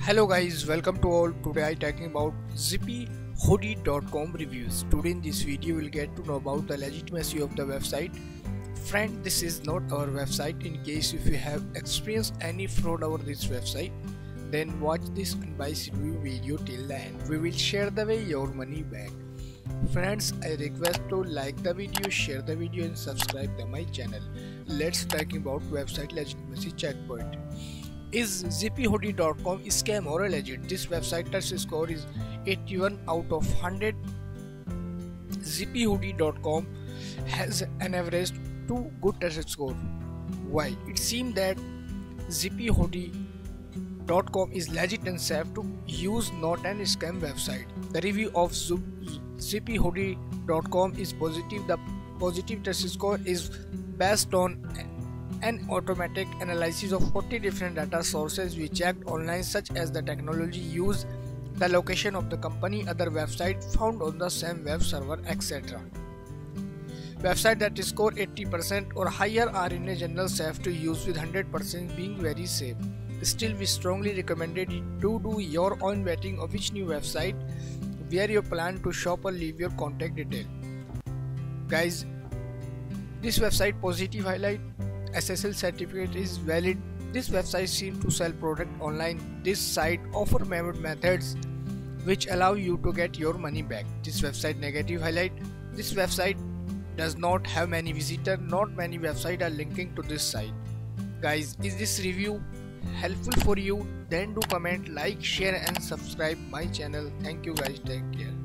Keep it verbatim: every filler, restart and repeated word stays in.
Hello guys, welcome to all. Today I talking about zippy hoodie dot com reviews. Today in this video we'll get to know about the legitimacy of the website. Friend, this is not our website. In case if you have experienced any fraud over this website, then watch this unbiased review video till the end. We will share the way your money back. Friends, I request to like the video, share the video and subscribe to my channel. Let's talking about website legitimacy checkpoint. Is zippy hoodie dot com scam or legit? This website test score is eighty-one out of one hundred. zippy hoodie dot com has an average two good test score. Why? It seems that zippy hoodie dot com is legit and safe to use, not an scam website. The review of zippy hoodie dot com is positive. The positive test score is based on an automatic analysis of forty different data sources we checked online, such as the technology used, the location of the company, other websites found on the same web server, et cetera. Websites that score eighty percent or higher are in a general safe to use, with one hundred percent being very safe. Still, we strongly recommend it to do your own vetting of each new website where you plan to shop or leave your contact detail. Guys, this website positive highlight: S S L certificate is valid. This website seems to sell product online. This site offer payment methods which allow you to get your money back. This website negative highlight: this website does not have many visitors. Not many websites are linking to this site. Guys, is this review helpful for you? Then do comment, like, share and subscribe my channel. Thank you guys, take care.